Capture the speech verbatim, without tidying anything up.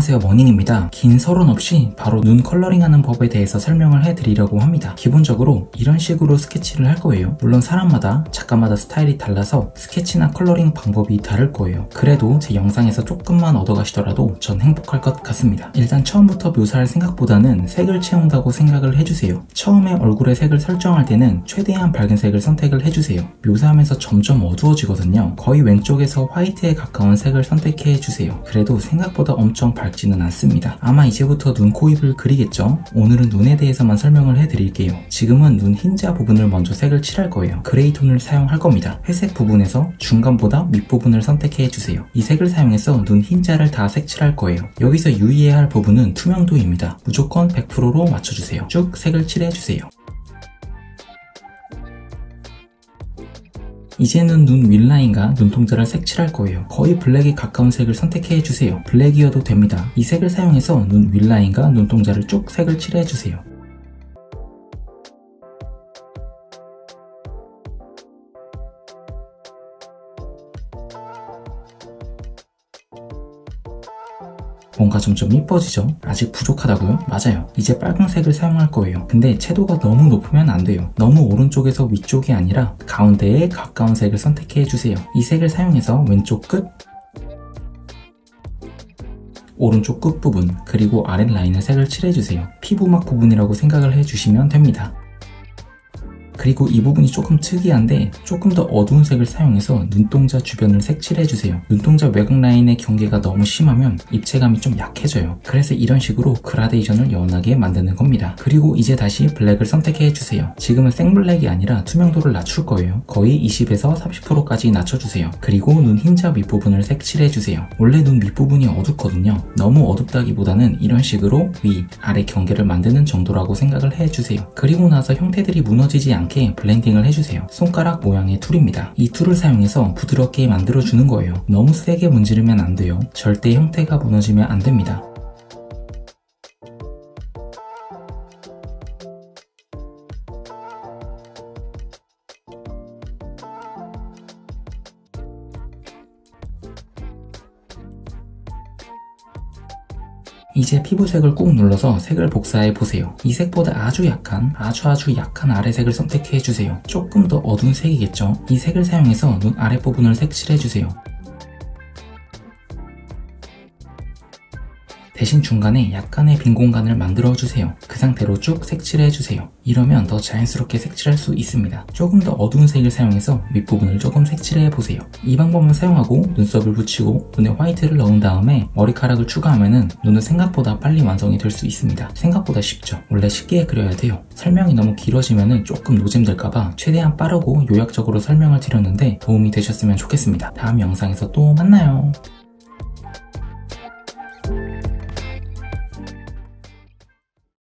안녕하세요, 머닝입니다. 긴 서론 없이 바로 눈 컬러링하는 법에 대해서 설명을 해드리려고 합니다. 기본적으로 이런 식으로 스케치를 할 거예요. 물론 사람마다 작가마다 스타일이 달라서 스케치나 컬러링 방법이 다를 거예요. 그래도 제 영상에서 조금만 얻어가시더라도 전 행복할 것 같습니다. 일단 처음부터 묘사할 생각보다는 색을 채운다고 생각을 해주세요. 처음에 얼굴의 색을 설정할 때는 최대한 밝은 색을 선택을 해주세요. 묘사하면서 점점 어두워지거든요. 거의 왼쪽에서 화이트에 가까운 색을 선택해 주세요. 그래도 생각보다 엄청 밝지는 않습니다. 아마 이제부터 눈, 코, 입을 그리겠죠? 오늘은 눈에 대해서만 설명을 해드릴게요. 지금은 눈 흰자 부분을 먼저 색을 칠할 거예요. 그레이 톤을 사용할 겁니다. 회색 부분에서 중간보다 밑부분을 선택해 주세요. 이 색을 사용해서 눈 흰자를 다 색칠할 거예요. 여기서 유의해야 할 부분은 투명도입니다. 무조건 백 퍼센트로 맞춰주세요. 쭉 색을 칠해주세요. 이제는 눈 윗라인과 눈동자를 색칠할 거예요. 거의 블랙에 가까운 색을 선택해주세요. 블랙이어도 됩니다. 이 색을 사용해서 눈 윗라인과 눈동자를 쭉 색을 칠해주세요. 뭔가 점점 이뻐지죠? 아직 부족하다고요? 맞아요. 이제 빨강색을 사용할 거예요. 근데 채도가 너무 높으면 안 돼요. 너무 오른쪽에서 위쪽이 아니라 가운데에 가까운 색을 선택해주세요. 이 색을 사용해서 왼쪽 끝, 오른쪽 끝부분, 그리고 아랫라인을 색을 칠해주세요. 피부막 부분이라고 생각을 해주시면 됩니다. 그리고 이 부분이 조금 특이한데 조금 더 어두운 색을 사용해서 눈동자 주변을 색칠해주세요. 눈동자 외곽 라인의 경계가 너무 심하면 입체감이 좀 약해져요. 그래서 이런 식으로 그라데이션을 연하게 만드는 겁니다. 그리고 이제 다시 블랙을 선택해주세요. 지금은 생블랙이 아니라 투명도를 낮출 거예요. 거의 이십에서 삼십 퍼센트까지 낮춰주세요. 그리고 눈 흰자 밑부분을 색칠해주세요. 원래 눈 밑부분이 어둡거든요. 너무 어둡다기보다는 이런 식으로 위, 아래 경계를 만드는 정도라고 생각을 해주세요. 그리고 나서 형태들이 무너지지 않게 블렌딩을 해주세요. 손가락 모양의 툴입니다. 이 툴을 사용해서 부드럽게 만들어주는 거예요. 너무 세게 문지르면 안 돼요. 절대 형태가 무너지면 안 됩니다. 이제 피부색을 꾹 눌러서 색을 복사해 보세요. 이 색보다 아주 약한, 아주 아주 약한 아래색을 선택해 주세요. 조금 더 어두운 색이겠죠? 이 색을 사용해서 눈 아랫부분을 색칠해 주세요. 대신 중간에 약간의 빈 공간을 만들어주세요. 그 상태로 쭉 색칠해주세요. 이러면 더 자연스럽게 색칠할 수 있습니다. 조금 더 어두운 색을 사용해서 윗부분을 조금 색칠해보세요. 이 방법을 사용하고 눈썹을 붙이고 눈에 화이트를 넣은 다음에 머리카락을 추가하면 눈은 생각보다 빨리 완성이 될 수 있습니다. 생각보다 쉽죠? 원래 쉽게 그려야 돼요. 설명이 너무 길어지면 조금 노잼될까봐 최대한 빠르고 요약적으로 설명을 드렸는데 도움이 되셨으면 좋겠습니다. 다음 영상에서 또 만나요.